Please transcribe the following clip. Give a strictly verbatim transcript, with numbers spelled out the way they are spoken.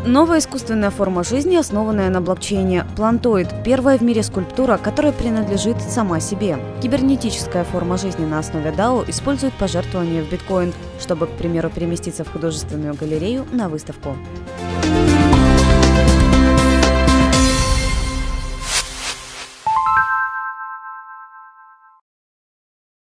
Новая искусственная форма жизни, основанная на блокчейне. Плантоид – первая в мире скульптура, которая принадлежит сама себе. Кибернетическая форма жизни на основе дао использует пожертвования в биткоин, чтобы, к примеру, переместиться в художественную галерею на выставку.